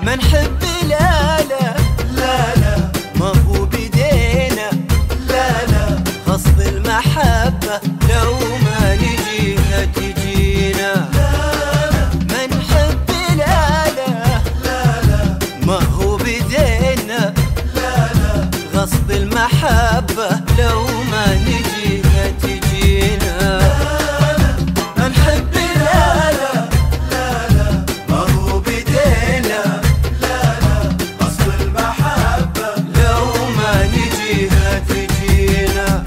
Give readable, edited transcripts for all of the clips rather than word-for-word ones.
ما نحب لا لا لا لا، ما هو بدينا لا لا، غصب المحبة لو ما نجيها تجينا. ما نحب لا لا لا لا، ما هو بدينا لا لا، غصب المحبة لو ما نجيها تجينا. ما نحب لا لا لا لا، ما هو بدينا لا لا، غصب المحبة لو ما نجيها تجينا.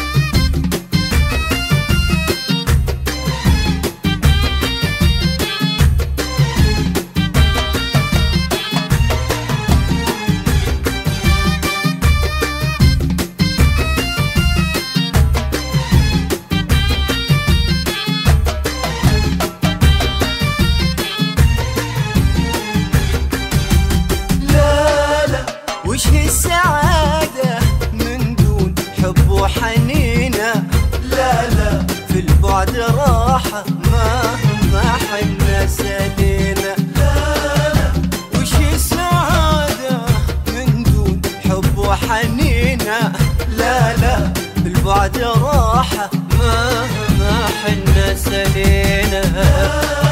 وش هي السعادة من دون حب وحنينة؟ لا لا، في البعد راحة مهما حنا سالينا. لا لا، وش هي السعادة من دون حب وحنينة؟ لا لا، في البعد راحة مهما حنا سالينا.